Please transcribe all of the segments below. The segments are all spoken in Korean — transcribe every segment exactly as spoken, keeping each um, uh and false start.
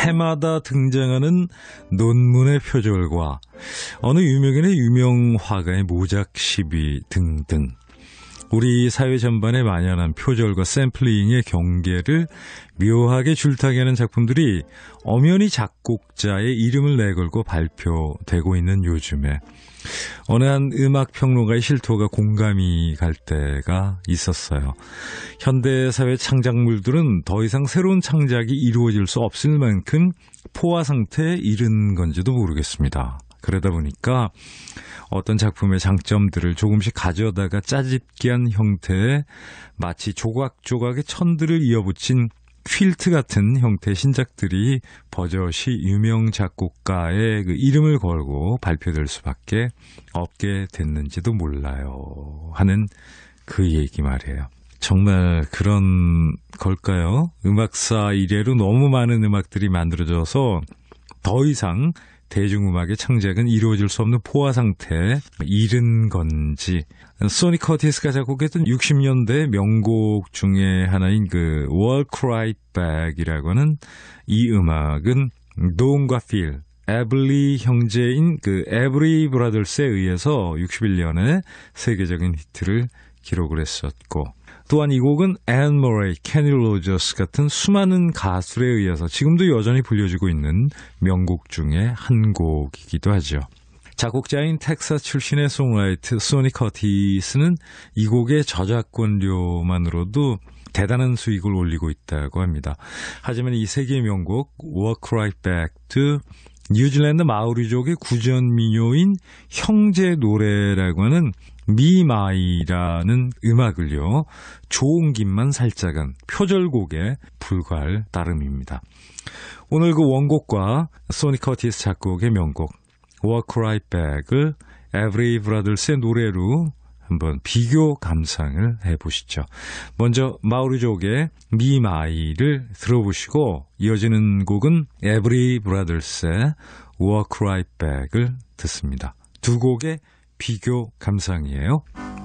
해마다 등장하는 논문의 표절과 어느 유명인의 유명 화가의 모작 시비 등등 우리 사회 전반에 만연한 표절과 샘플링의 경계를 묘하게 줄타기 하는 작품들이 엄연히 작곡자의 이름을 내걸고 발표되고 있는 요즘에 어느 한 음악평론가의 실토가 공감이 갈 때가 있었어요. 현대사회 창작물들은 더 이상 새로운 창작이 이루어질 수 없을 만큼 포화 상태에 이른 건지도 모르겠습니다. 그러다 보니까 어떤 작품의 장점들을 조금씩 가져다가 짜집기한 형태의 마치 조각조각의 천들을 이어붙인 퀼트 같은 형태의 신작들이 버젓이 유명 작곡가의 그 이름을 걸고 발표될 수밖에 없게 됐는지도 몰라요 하는 그 얘기 말이에요. 정말 그런 걸까요? 음악사 이래로 너무 많은 음악들이 만들어져서 더 이상 대중음악의 창작은 이루어질 수 없는 포화 상태에 이른 건지. 소니 커티스가 작곡했던 육십 년대 명곡 중에 하나인 그 Walk Right Back이라고 하는 이 음악은 돈과 필, 에블리 형제인 그 에브리 브라더스에 의해서 육십일 년에 세계적인 히트를 기록을 했었고 또한 이 곡은 앤 머레이, 케니 로저스 같은 수많은 가수에 의해서 지금도 여전히 불려지고 있는 명곡 중에 한 곡이기도 하죠. 작곡자인 텍사스 출신의 송라이트 소니 커티스는 이 곡의 저작권료만으로도 대단한 수익을 올리고 있다고 합니다. 하지만 이 세계의 명곡 Walk Right Back도 뉴질랜드 마오리족의 구전 민요인 형제 노래라고 하는 미마이라는 음악을요, 좋은 김만 살짝은 표절곡에 불과할 따름입니다. 오늘 그 원곡과 소니 커티스 작곡의 명곡 Walk Right Back을 에브리 브라더스의 노래로 한번 비교 감상을 해보시죠. 먼저 마오리족의 미마이를 들어보시고 이어지는 곡은 에브리 브라더스의 Walk Right Back을 듣습니다. 두 곡의 비교 감상이에요.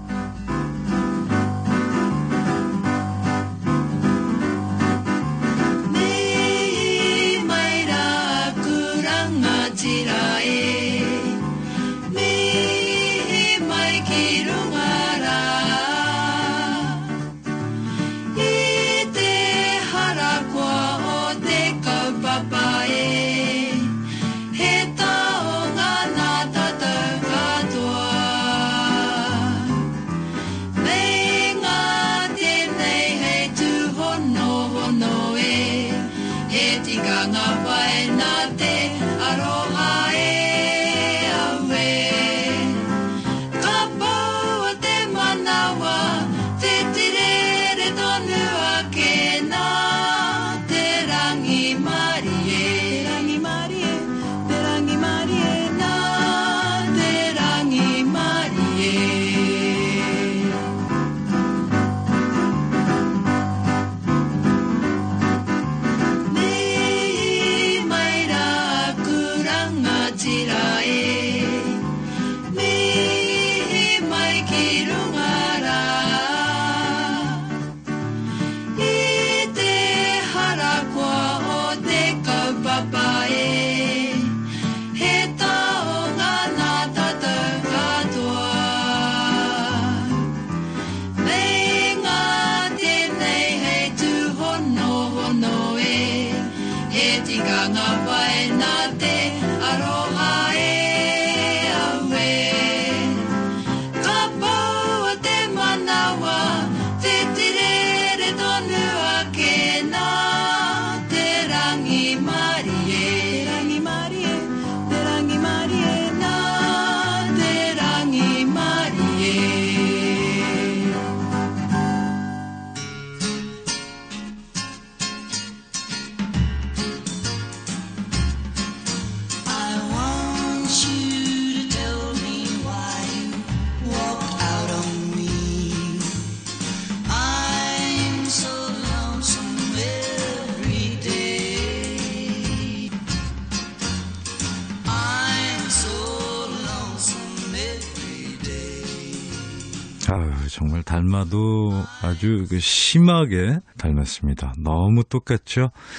아유, 정말 닮아도 아주 심하게 닮았습니다. 너무 똑같죠?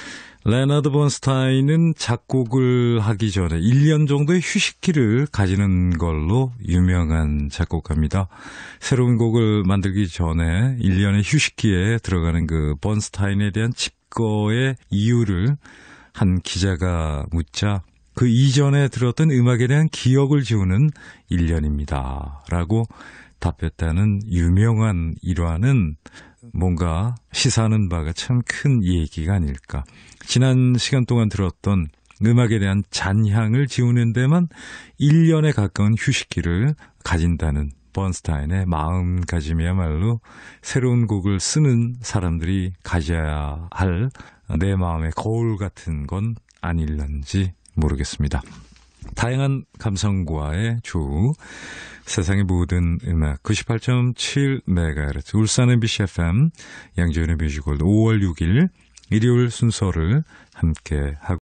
레너드 번스타인은 작곡을 하기 전에 일 년 정도의 휴식기를 가지는 걸로 유명한 작곡가입니다. 새로운 곡을 만들기 전에 일 년의 휴식기에 들어가는 그 번스타인에 대한 칩거의 이유를 한 기자가 묻자 그 이전에 들었던 음악에 대한 기억을 지우는 일 년입니다. 라고 답했다는 유명한 일화는 뭔가 시사하는 바가 참 큰 얘기가 아닐까. 지난 시간 동안 들었던 음악에 대한 잔향을 지우는 데만 일 년에 가까운 휴식기를 가진다는 번스타인의 마음가짐이야말로 새로운 곡을 쓰는 사람들이 가져야 할 내 마음의 거울 같은 건 아닐런지 모르겠습니다. 다양한 감성과의 조우, 세상의 모든 음악 구십팔 점 칠 메가헤르츠 울산 엠비씨 에프엠 양재현의 뮤직월드 오월 육일 일요일 순서를 함께 하고